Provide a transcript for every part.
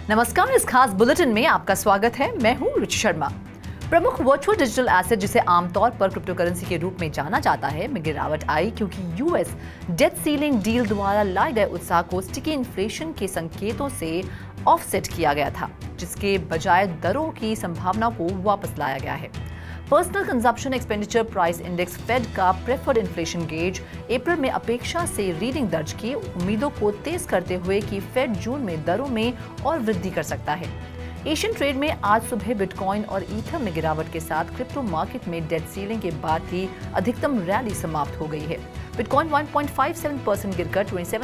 नमस्कार, इस खास बुलेटिन में आपका स्वागत है। मैं हूं रुचि शर्मा। प्रमुख वर्चुअल डिजिटल एसेट जिसे आमतौर पर क्रिप्टो करेंसी के रूप में जाना जाता है, में गिरावट आई क्योंकि यूएस डेट सीलिंग डील द्वारा लाए गए उत्साह को स्टिकी इन्फ्लेशन के संकेतों से ऑफसेट किया गया था, जिसके बजाय दरों की संभावना को वापस लाया गया है। Personal consumption expenditure price index Fed का प्रेफर्ड इन्फ्लेशन गेज अप्रैल में अपेक्षा से रीडिंग दर्ज की उम्मीदों को तेज करते हुए कि फेड जून में दरों में और वृद्धि कर सकता है। एशियन ट्रेड में आज सुबह बिटकॉइन और ईथर में गिरावट के साथ क्रिप्टो मार्केट में डेट सीलिंग के बाद की अधिकतम रैली समाप्त हो गई है। बिटकॉइन 1.57% गिरकर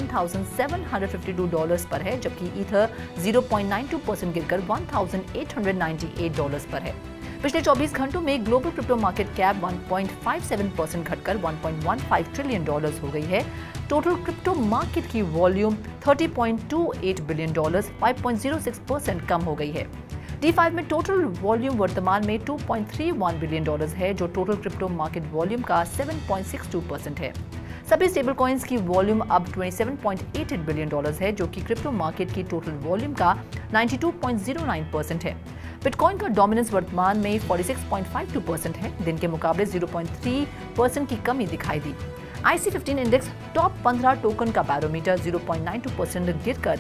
$27,752 पर है, जबकि ईथर 0.92% गिरकर $1,898 पर है। पिछले 24 घंटों में ग्लोबल क्रिप्टो मार्केट कैप 1.57% घटकर $1.15 ट्रिलियन हो गई है। टोटल क्रिप्टो मार्केट की वॉल्यूम $30.28 बिलियन 5.06% कम हो गई है। D5 में टोटल वॉल्यूम वर्तमान में $2.31 बिलियन है, जो टोटल क्रिप्टो मार्केट वॉल्यूम का 7.62% है। सभी स्टेबल कॉइन्स की वॉल्यूम अब $27.88 बिलियन है, जो कि क्रिप्टो मार्केट की टोटल वॉल्यूम का 92.09% है। बिटकॉइन का डोमिनेंस वर्तमान में 46.52% है। दिन के मुकाबले 0.3% की कमी दिखाई दी। IC15 इंडेक्स टॉप 15 टोकन का बैरोमीटर 0.92% गिरकर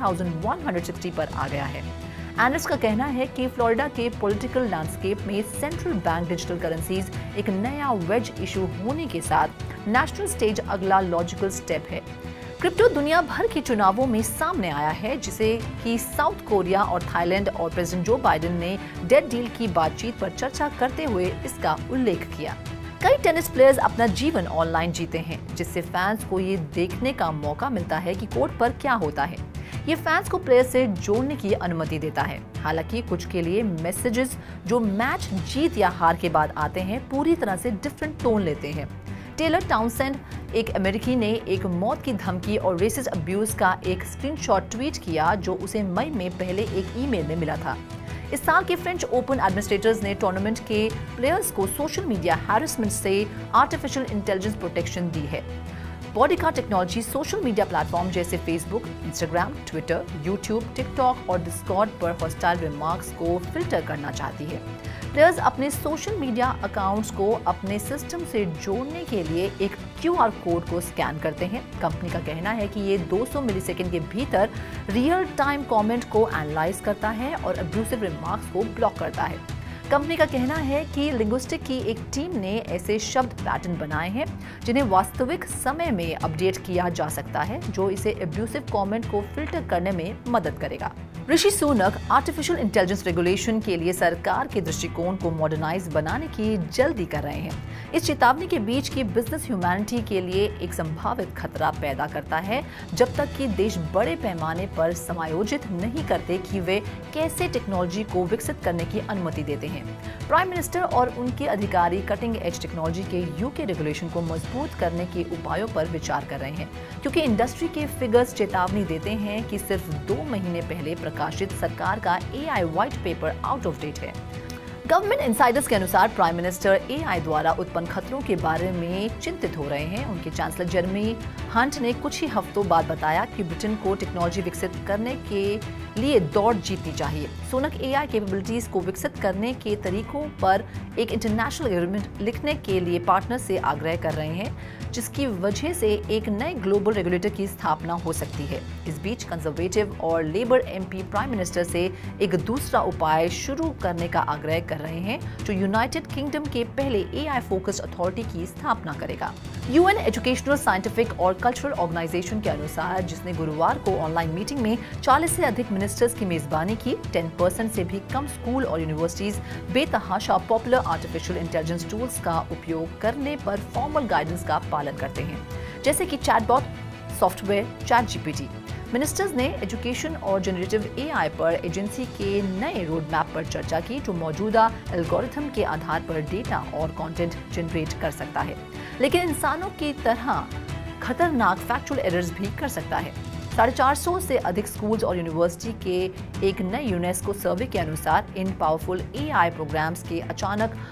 38,160 पर आ गया है। एनालिस्ट का कहना है कि फ्लोरिडा के पॉलिटिकल लैंडस्केप में सेंट्रल बैंक डिजिटल करेंसीज एक नया वेज इशू होने के साथ नेशनल स्टेज अगला लॉजिकल स्टेप है। क्रिप्टो दुनिया भर के चुनावों में सामने आया है, जिसे कि साउथ कोरिया और थाईलैंड और प्रेसिडेंट जो बाइडेन ने डेट डील की बातचीत पर चर्चा करते हुए इसका उल्लेख किया। कई टेनिस प्लेयर्स अपना जीवन ऑनलाइन जीते हैं, जिससे फैंस को ये देखने का मौका मिलता है कि कोर्ट पर क्या होता है। ये फैंस को प्लेयर से जोड़ने की अनुमति देता है। हालांकि कुछ के लिए मैसेजेस जो मैच जीत या हार के बाद आते हैं पूरी तरह से डिफरेंट टोन लेते हैं। टेलर टाउनसेंड, एक अमेरिकी ने एक मौत की धमकी और रेसिस्ट अब्यूज का एक स्क्रीनशॉट ट्वीट किया, जो उसे मई में पहले एक ईमेल में मिला था। इस साल के फ्रेंच ओपन एडमिनिस्ट्रेटर्स ने टूर्नामेंट के प्लेयर्स को सोशल मीडिया हैरेसमेंट से आर्टिफिशियल इंटेलिजेंस प्रोटेक्शन दी है। Bodyguard technology social media platform जैसे Facebook, Instagram, Twitter, YouTube, TikTok और डिस्कॉर्ड पर हॉस्टाइल रिमार्क्स को फिल्टर करना चाहती है। प्लेयर्स अपने सोशल मीडिया अकाउंट्स को अपने सिस्टम से जोड़ने के लिए एक QR कोड को स्कैन करते हैं। कंपनी का कहना है कि ये 200 मिलीसेकंड के भीतर रियल टाइम कमेंट को एनालाइज करता है और अब्यूसिव रिमार्क्स को ब्लॉक करता है। कंपनी का कहना है कि लिंग्विस्टिक की एक टीम ने ऐसे शब्द पैटर्न बनाए हैं जिन्हें वास्तविक समय में अपडेट किया जा सकता है, जो इसे अब्यूसिव कमेंट को फिल्टर करने में मदद करेगा। Rishi Sunak artificial intelligence regulation के लिए सरकार के दृष्टिकोण को मॉडर्नाइज बनाने की जल्दी कर रहे हैं। इस चेतावनी के बीच कि बिजनेस ह्यूमैनिटी के लिए एक संभावित खतरा पैदा करता है, जब तक कि देश बड़े पैमाने पर समायोजित नहीं करते कि वे कैसे टेक्नोलॉजी को विकसित करने की अनुमति देते हैं। प्राइम मिनिस्टर और उनके अधिकारी कटिंग एज टेक्नोलॉजी के यूके रेगुलेशन को मजबूत करने के उपायों पर विचार कर रहे हैं, क्योंकि इंडस्ट्री के फिगर्स चेतावनी देते हैं कि सिर्फ 2 महीने पहले प्रकाशित सरकार का AI white paper out of date है। गवर्नमेंट इनसाइडर्स के अनुसार प्राइम मिनिस्टर AI द्वारा उत्पन्न खतरों के बारे में चिंतित हो रहे हैं। उनके चांसलर जेरेमी हंट ने कुछ ही हफ्तों बाद बताया कि ब्रिटेन को टेक्नोलॉजी विकसित करने के लिए दौड़ जीतनी चाहिए। सुनक AI कैपेबिलिटीज को विकसित करने के तरीकों पर एक इंटरनेशनल एग्रीमेंट लिखने के लिए पार्टनर से आग्रह कर रहे हैं, जिसकी वजह से एक नए ग्लोबल रेगुलेटर की स्थापना हो सकती है। इस बीच कंजर्वेटिव और लेबर MP प्राइम मिनिस्टर से एक दूसरा उपाय शुरू करने का आग्रह कर रहे हैं, जो यूनाइटेड किंगडम के पहले AI फोकस्ड अथॉरिटी की स्थापना करेगा। UN एजुकेशनल, साइंटिफिक और कल्चरल ऑर्गेनाइजेशन के अनुसार, जिसने गुरुवार को ऑनलाइन मीटिंग में 40 से अधिक मिनिस्टर्स की मेजबानी की, 10% से भी कम स्कूल और यूनिवर्सिटीज बेतहाशा पॉपुलर आर्टिफिशियल इंटेलिजेंस टूल्स का उपयोग करने पर फॉर्मल गाइडेंस का पालन करते हैं, जैसे कि चैटबॉट सॉफ्टवेयर ChatGPT। मिनिस्टर्स ने एजुकेशन और जनरेटिव AI पर एजेंसी के नए रोड मैप पर चर्चा की, जो मौजूदा एल्गोरिथम के आधार पर डेटा और कंटेंट जनरेट कर सकता है, लेकिन इंसानों की तरह खतरनाक फैक्चुअल एरर्स भी कर सकता है। 450 से अधिक स्कूल्स और यूनिवर्सिटी के एक नए यूनेस्को सर्वे के अनुसार इन पावरफुल AI प्रोग्राम्स के अचानक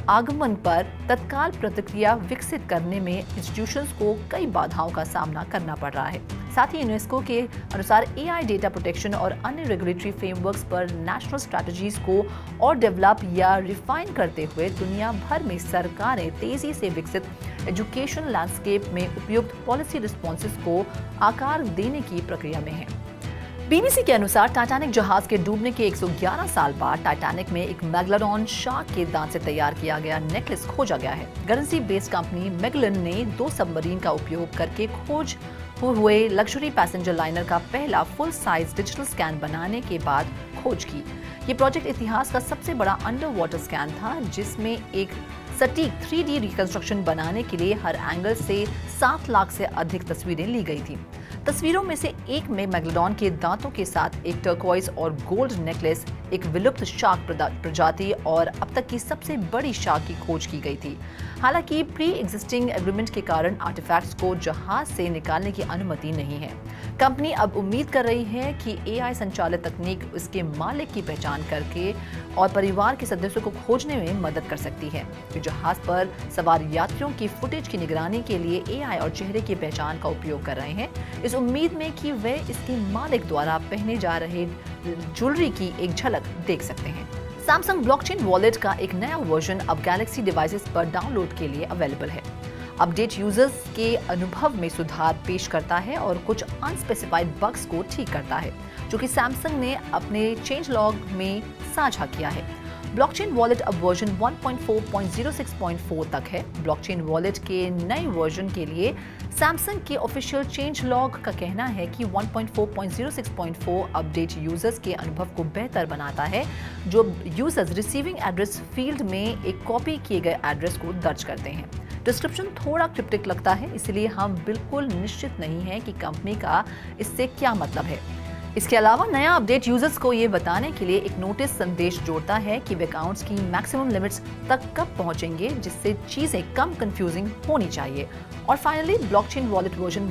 आगमन पर तत्काल प्रतिक्रिया विकसित करने में इंस्टीट्यूशंस को कई बाधाओं का सामना करना पड़ रहा है। साथ ही यूनेस्को के अनुसार एआई डेटा प्रोटेक्शन और अन्य रेगुलेटरी फ्रेमवर्क्स पर नेशनल स्ट्रैटेजीज को और डेवलप या रिफाइन करते हुए दुनिया भर में सरकारें तेजी से विकसित एजुकेशन लैंडस्केप में उपयुक्त पॉलिसी रिस्पॉन्सेस को आकार देने की प्रक्रिया में हैं। बीबीसी के अनुसार टाइटैनिक जहाज के डूबने के 111 साल बाद टाइटैनिक में एक मैगलोडॉन शार्क के दांत से तैयार किया गया नेकलेस खोजा गया है। गरंसी बेस्ड कंपनी मैगलन ने 2 सबमरीन का उपयोग करके खोज हुए लग्जरी पैसेंजर लाइनर का पहला फुल साइज डिजिटल स्कैन बनाने के बाद खोज की। ये प्रोजेक्ट इतिहास का सबसे बड़ा अंडर वाटर स्कैन था, जिसमें एक सटीक 3D रिकंस्ट्रक्शन बनाने के लिए हर एंगल से 7 लाख से अधिक तस्वीरें ली गई थी। तस्वीरों में से एक में मैगलोडॉन के दांतों के साथ एक टर्कोइज और गोल्ड नेकलेस, एक विलुप्त शार्क प्रजाति और अब तक की सबसे बड़ी शार्क की खोज की गई थी। हालांकि प्री एग्जिस्टिंग एग्रीमेंट के कारण आर्टिफैक्ट्स को जहाज से निकालने की अनुमति नहीं है। कंपनी अब उम्मीद कर रही है कि एआई संचालित तकनीक उसके मालिक की पहचान करके और परिवार के सदस्यों को खोजने में मदद कर सकती है। जहाज पर सवार यात्रियों की फुटेज की निगरानी के लिए एआई और चेहरे की पहचान का उपयोग कर रहे हैं, इस उम्मीद में कि वे इसके मालिक द्वारा पहने जा रहे ज्वेलरी की एक झलक देख सकते हैं। सैमसंग ब्लॉकचेन वॉलेट का एक नया वर्जन अब गैलेक्सी डिवाइसेस पर डाउनलोड के लिए अवेलेबल है। अपडेट यूजर्स के अनुभव में सुधार पेश करता है और कुछ अनस्पेसिफाइड बग्स को ठीक करता है, जो कि सैमसंग ने अपने चेंज लॉग में साझा किया है। ब्लॉकचेन वॉलेट अब वर्जन 1.4.06.4 तक है। ब्लॉकचेन वॉलेट के नए वर्जन के लिए सैमसंग के ऑफिशियल चेंज लॉग का कहना है कि 1.4.06.4 अपडेट यूजर्स के अनुभव को बेहतर बनाता है, जो यूजर्स रिसीविंग एड्रेस फील्ड में एक कॉपी किए गए एड्रेस को दर्ज करते हैं। डिस्क्रिप्शन थोड़ा क्रिप्टिक लगता है, इसलिए हम बिल्कुल निश्चित नहीं हैं कि कंपनी का इससे क्या मतलब है। इसके अलावा नया अपडेट यूजर्स को ये बताने के लिए एक नोटिस संदेश जोड़ता है कि वे अकाउंट्स की मैक्सिमम लिमिट्स तक कब पहुंचेंगे, जिससे चीजें कम कंफ्यूजिंग होनी चाहिए। और फाइनली ब्लॉकचेन वॉलेट वर्जन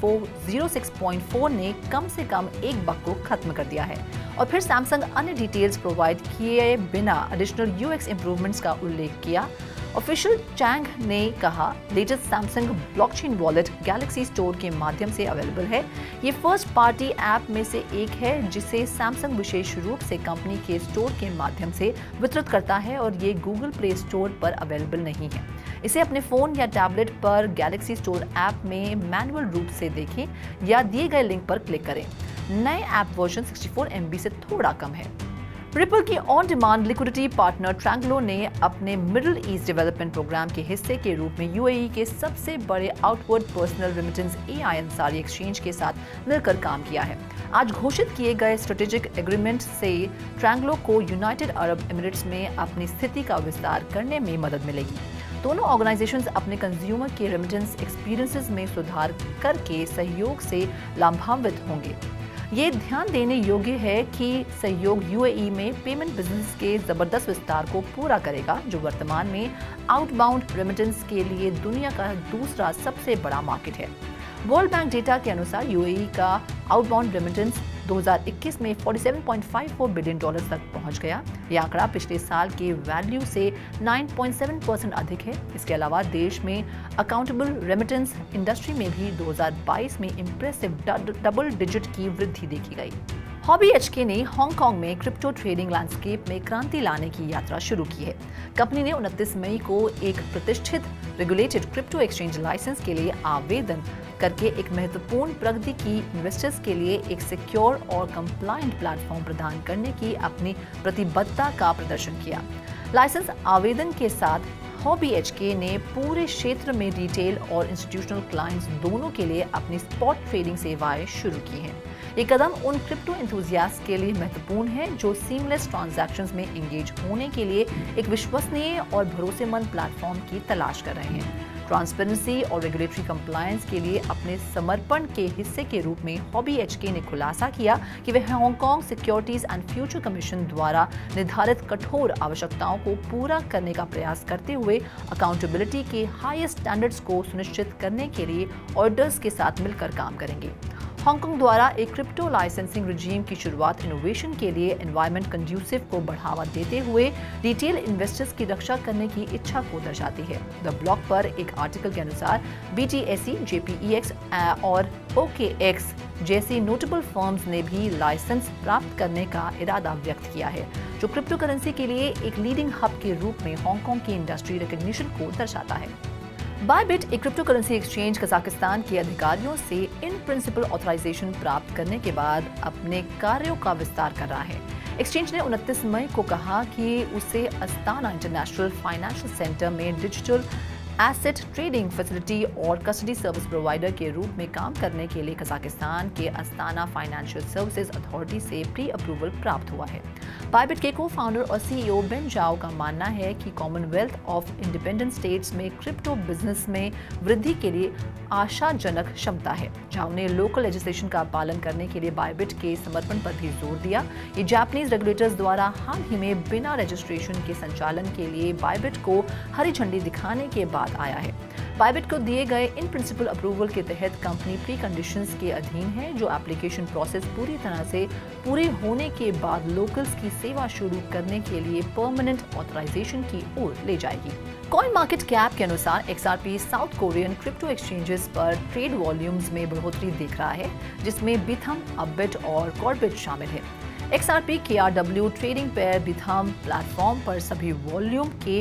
1.4.06.4 ने कम से कम एक बग को खत्म कर दिया है। और फिर सैमसंग अन्य डिटेल्स प्रोवाइड किए बिना एडिशनल यूएक्स इंप्रूवमेंट्स का उल्लेख किया। ऑफिशियल चैंग ने कहा, latest Samsung blockchain wallet Galaxy Store के माध्यम से अवेलेबल है। ये फर्स्ट पार्टी ऐप में से एक है जिसे सैमसंग विशेष रूप से कंपनी के स्टोर के माध्यम से वितरित करता है और ये गूगल प्ले स्टोर पर अवेलेबल नहीं है। इसे अपने फोन या टैबलेट पर गैलेक्सी स्टोर ऐप में मैनुअल रूप से देखें या दिए गए लिंक पर क्लिक करें। नए ऐप वर्जन 64 MB से थोड़ा कम है। रिपल की on demand liquidity partner Tranglo ने अपने मिडिल ईस्ट डेवलपमेंट प्रोग्राम के हिस्से के रूप में यूएई के सबसे बड़े outward personal remittance AI Ansari exchange के साथ मिलकर काम किया है। आज घोषित किए गए स्ट्रेटेजिक एग्रीमेंट से ट्रैंगलो को यूनाइटेड अरब एमिरेट्स में अपनी स्थिति का विस्तार करने में मदद मिलेगी। दोनों ऑर्गेनाइजेशंस अपने कंज्यूमर के रेमिटेंस एक्सपीरियंसेस में सुधार करके सहयोग से लाभान्वित होंगे। ये ध्यान देने योग्य है कि सहयोग यूएई में पेमेंट बिजनेस के जबरदस्त विस्तार को पूरा करेगा, जो वर्तमान में आउटबाउंड रेमिटेंस के लिए दुनिया का दूसरा सबसे बड़ा मार्केट है। वर्ल्ड बैंक डेटा के अनुसार यूएई का आउटबाउंड रेमिटेंस 2021 में $47.54 बिलियन तक पहुंच गया। यह आंकड़ा पिछले साल के वैल्यू से 9.7% अधिक है। इसके अलावा देश में अकाउंटेबल रेमिटेंस इंडस्ट्री में भी 2022 में इंप्रेसिव डबल डिजिट की वृद्धि देखी गई। हॉबीएचके ने हांगकांग में क्रिप्टो ट्रेडिंग लैंडस्केप में क्रांति लाने की यात्रा शुरू की है। कंपनी ने 29 मई को एक प्रतिष्ठित रेगुलेटेड क्रिप्टो एक्सचेंज लाइसेंस के लिए आवेदन करके एक महत्वपूर्ण प्रगति की इन्वेस्टर्स के लिए एक सिक्योर और कंप्लायंट प्लेटफॉर्म प्रदान करने की अपनी प्रतिबद्धता का प्रदर्शन किया। लाइसेंस आवेदन के साथ हॉबीएचके ने पूरे क्षेत्र में रिटेल और इंस्टीट्यूशनल क्लाइंट्स दोनों के लिए अपनी स्पॉट ट्रेडिंग सेवाएं शुरू की हैं। ये कदम उन क्रिप्टो एंथुसियास्ट के लिए महत्वपूर्ण है जो सीमलेस ट्रांजैक्शंस में एंगेज होने के लिए एक विश्वसनीय और भरोसेमंद प्लेटफॉर्म की तलाश कर रहे हैं। ट्रांसपेरेंसी और रेगुलेटरी कंप्लायंस के लिए अपने समर्पण के हिस्से के रूप में हॉबीएचके ने खुलासा किया कि वे Hong Kong securities and future commission द्वारा निर्धारित कठोर आवश्यकताओं को पूरा करने का प्रयास करते हुए अकाउंटेबिलिटी के हाईएस्ट स्टैंडर्ड्स को सुनिश्चित करने के लिए ऑडिटर्स के साथ मिलकर काम करेंगे। हांगकांग द्वारा एक क्रिप्टो लाइसेंसिंग रिजीम की शुरुआत इनोवेशन के लिए एनवायरमेंट कंड्यूसिव को बढ़ावा देते हुए रिटेल इन्वेस्टर्स की रक्षा करने की इच्छा को दर्शाती है। द ब्लॉक पर एक आर्टिकल के अनुसार BTSE, JPEX और OKX जैसी नोटेबल फर्म्स ने भी लाइसेंस प्राप्त करने का इरादा व्यक्त किया है, जो क्रिप्टो करेंसी के लिए एक लीडिंग हब के रूप में हांगकांग की इंडस्ट्री रिकॉग्निशन को दर्शाता है। बायबिट, एक क्रिप्टो करेंसी एक्सचेंज, कजाकिस्तान के अधिकारियों से इन प्रिंसिपल ऑथराइजेशन प्राप्त करने के बाद अपने कार्यों का विस्तार कर रहा है। एक्सचेंज ने 29 मई को कहा कि उसे अस्ताना इंटरनेशनल फाइनेंशियल सेंटर में डिजिटल एसेट ट्रेडिंग फैसिलिटी और कस्टडी सर्विस प्रोवाइडर के रूप में काम करने के लिए कजाकिस्तान के अस्ताना फाइनेंशियल सर्विसेज अथॉरिटी से प्री अप्रूवल प्राप्त हुआ है। बायबिट के को-फाउंडर और CEO बेन जाओ का मानना है कि कॉमनवेल्थ ऑफ इंडिपेंडेंट स्टेट्स में क्रिप्टो बिजनेस में वृद्धि के लिए आशाजनक क्षमता है। जाओ ने लोकल लेजिस्लेशन का पालन करने के लिए बायबिट के समर्पण पर भी जोर दिया। ये जापानीज रेगुलेटर्स द्वारा हाल ही में बिना रजिस्ट्रेशन के संचालन के लिए बायबिट को हरी झंडी दिखाने के बाद आया है। बायबिट को दिए गए इन प्रिंसिपल अप्रूवल के तहत कंपनी प्री कंडीशंस के अधीन है, जो एप्लीकेशन प्रोसेस पूरी तरह से पूरे होने के बाद लोकल्स की सेवा शुरू करने के लिए परमानेंट ऑथराइजेशन की ओर ले जाएगी। कॉइन मार्केट कैप के अनुसार XRP South Korean crypto exchanges पर ट्रेड वॉल्यूम्स में बढ़ोतरी देख रहा है, जिसमें बिथम, अपबिट और कॉर्बिट शामिल है। XRP KRW trading pair Bithumb platform पर सभी वॉल्यूम के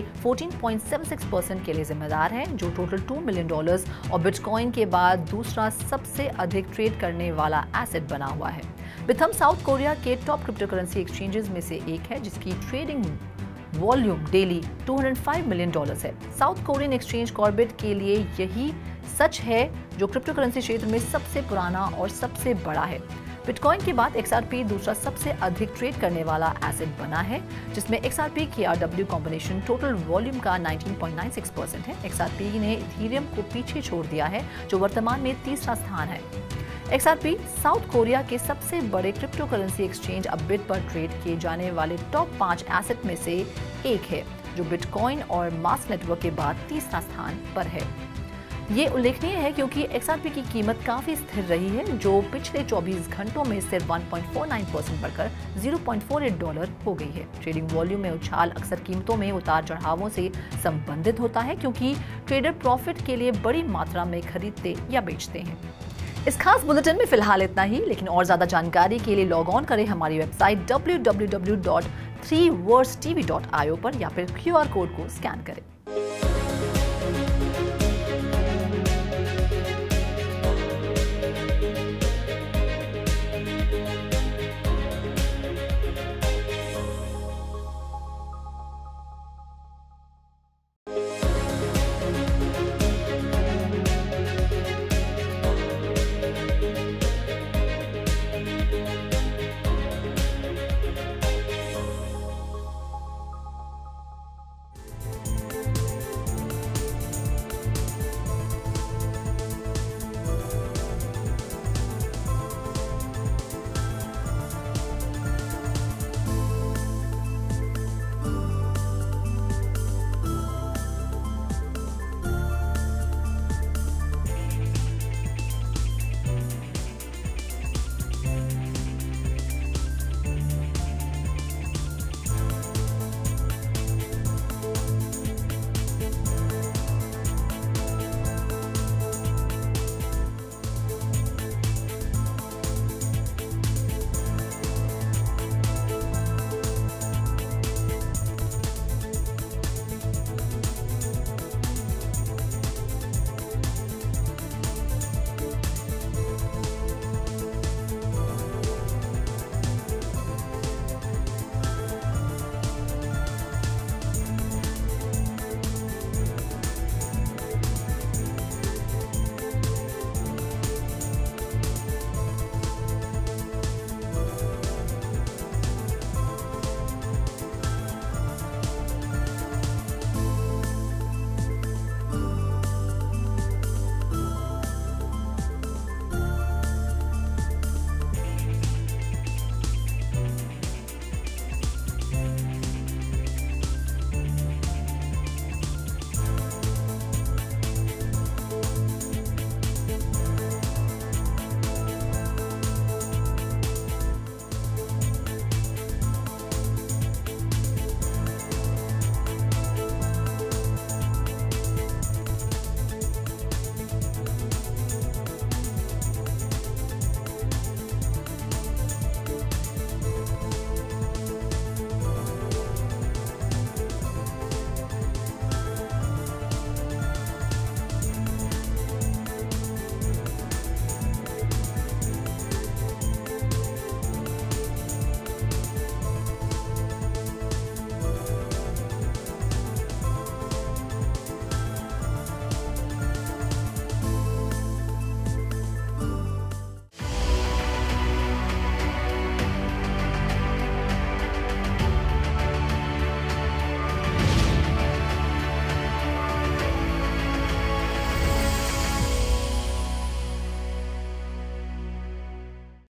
14.76% के लिए जिम्मेदार है, जो टोटल $2 मिलियन और बिटकॉइन के बाद दूसरा सबसे अधिक ट्रेड करने वाला एसेट बना हुआ है। बिथम साउथ कोरिया के टॉप क्रिप्टो करेंसी एक्सचेंजेस में से एक है, जिसकी ट्रेडिंग वॉल्यूम डेली $205 मिलियन है। साउथ कोरियन एक्सचेंज कॉर्बिट के लिए यही सच है, जो क्रिप्टो करेंसी क्षेत्र में सबसे पुराना और सबसे बड़ा है। बिटकॉइन के बाद XRP दूसरा सबसे अधिक ट्रेड करने वाला एसेट बना है, जिसमें XRP KRW combination total volume का 19.96% है। XRP ने इथेरियम को पीछे छोड़ दिया है, जो वर्तमान में तीसरा स्थान है। XRP साउथ कोरिया के सबसे बड़े क्रिप्टो करेंसी एक्सचेंज अपबिट पर ट्रेड किए जाने वाले टॉप 5 एसेट में से एक है, जो बिटकॉइन और मास्क नेटवर्क के बाद तीसरा स्थान पर है। ये उल्लेखनीय है क्योंकि XRP की कीमत काफी स्थिर रही है, जो पिछले 24 घंटों में सिर्फ 1.49% बढ़कर $0.48 हो गई है। ट्रेडिंग वॉल्यूम में उछाल अक्सर कीमतों में उतार चढ़ावों से संबंधित होता है, क्योंकि ट्रेडर प्रॉफिट के लिए बड़ी मात्रा में खरीदते या बेचते हैं। इस खास बुलेटिन में फिलहाल इतना ही, लेकिन और ज्यादा जानकारी के लिए लॉग ऑन करें हमारी वेबसाइट www.3worstv.io पर या फिर QR कोड को स्कैन करें।